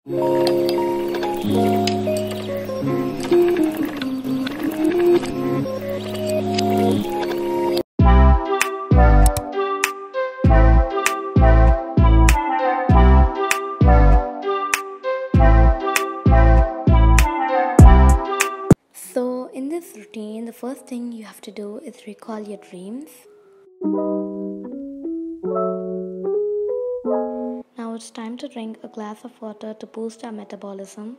So, in this routine, the first thing you have to do is recall your dreams. Now it's time to drink a glass of water to boost our metabolism.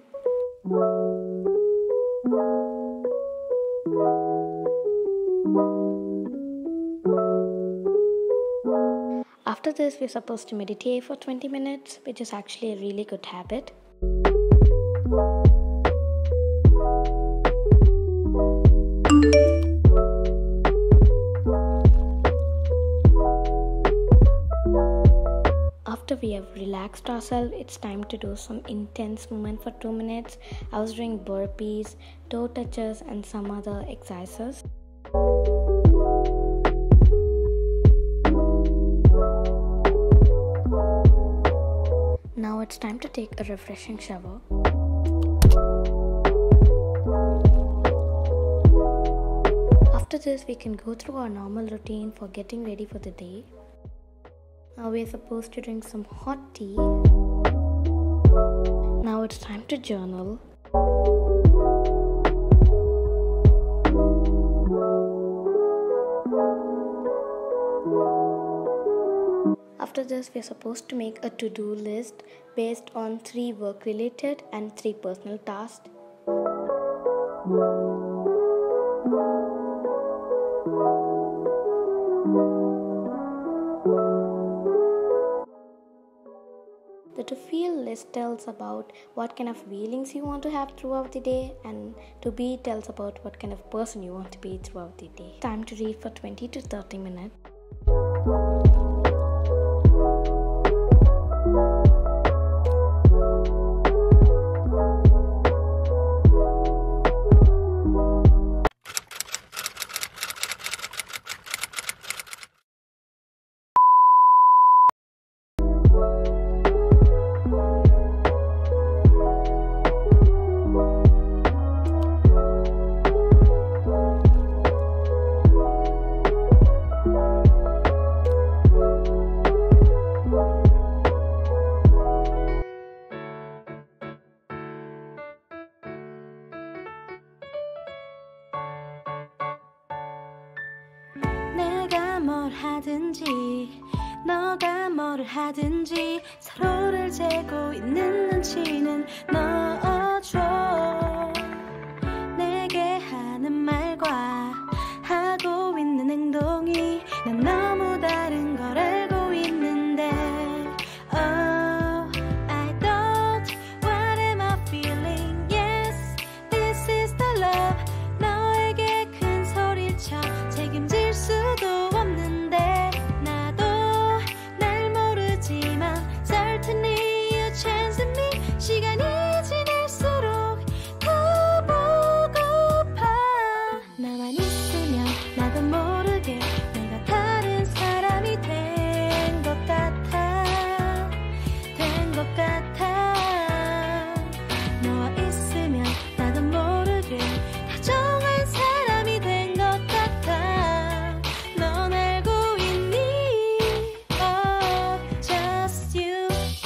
After this, we're supposed to meditate for 20 minutes, which is actually a really good habit. After we have relaxed ourselves, it's time to do some intense movement for 2 minutes. I was doing burpees, toe touches, and some other exercises. Now it's time to take a refreshing shower. After this, we can go through our normal routine for getting ready for the day. Now we're supposed to drink some hot tea. Now it's time to journal. After this, we're supposed to make a to-do list based on 3 work-related and 3 personal tasks. The to feel list tells about what kind of feelings you want to have throughout the day, and to be tells about what kind of person you want to be throughout the day. Time to read for 20 to 30 minutes. 내가 뭘 하든지 너가 뭐를 하든지 서로를 재고 있는 눈치는 넣어줘. 내게 하는 말과 하고 있는 행동이 난 너무 다른 걸 알고 있는데 Oh, I don't What am I feeling? Yes, this is the love. 너에게 큰 소리를 쳐 책임질 수도 없는데 나도 날 모르지만 Certainly you chance me. 시간이 지날수록 더 보고파. 나만 있으면 나도 모르게 내가 다른 사람이 된 것 같아. 된 것 같아. 너와 있으면 나도 모르게 다정한 사람이 된 것 같아. 넌 알고 있니? Oh, just you.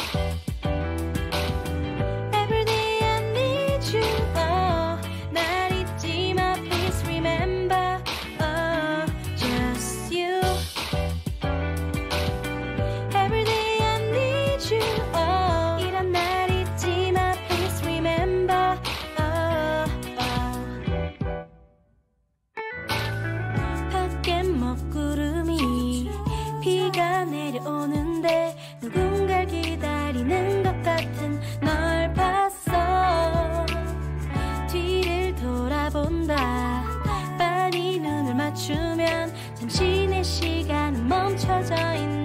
Every day I need you. Oh, 날 잊지 마, please remember. Oh, just you. Every day I need you. Oh, 이런 날 잊지 마, please remember. Oh, 밖엔 먹구름이 비가 내려오는데 누군가를 기다리는 것 같은 널 봤어. 뒤를 돌아본다. 빤히 눈을 맞추면 잠시 내 시간은 멈춰져 있는